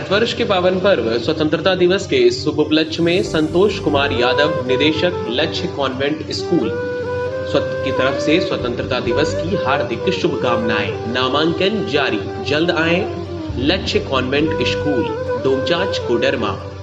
भारतवर्ष के पावन पर्व स्वतंत्रता दिवस के शुभ उपलक्ष्य में संतोष कुमार यादव, निदेशक लक्ष्य कॉन्वेंट स्कूल की तरफ से स्वतंत्रता दिवस की हार्दिक शुभकामनाएं। नामांकन जारी, जल्द आए लक्ष्य कॉन्वेंट स्कूल, डोमचांच, कोडरमा।